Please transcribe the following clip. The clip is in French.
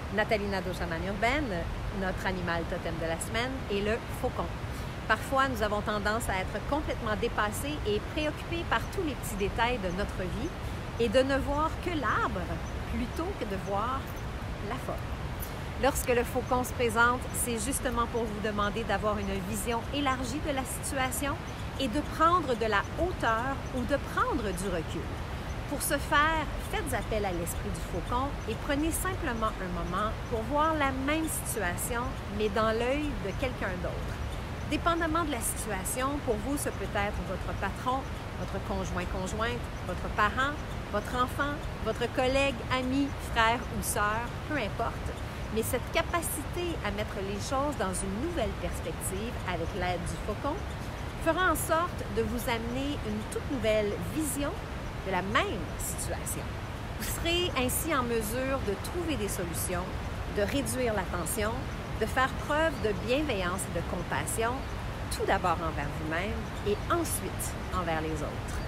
Nathalie Nadeau-Champagne-Urbaine, notre animal totem de la semaine est le faucon. Parfois, nous avons tendance à être complètement dépassés et préoccupés par tous les petits détails de notre vie et de ne voir que l'arbre plutôt que de voir la forêt. Lorsque le faucon se présente, c'est justement pour vous demander d'avoir une vision élargie de la situation et de prendre de la hauteur ou de prendre du recul. Pour ce faire, faites appel à l'esprit du faucon et prenez simplement un moment pour voir la même situation, mais dans l'œil de quelqu'un d'autre. Dépendamment de la situation, pour vous, ce peut être votre patron, votre conjoint-conjointe, votre parent, votre enfant, votre collègue, ami, frère ou sœur, peu importe. Mais cette capacité à mettre les choses dans une nouvelle perspective avec l'aide du faucon fera en sorte de vous amener une toute nouvelle vision de la même situation. Vous serez ainsi en mesure de trouver des solutions, de réduire la tension, de faire preuve de bienveillance et de compassion, tout d'abord envers vous-même et ensuite envers les autres.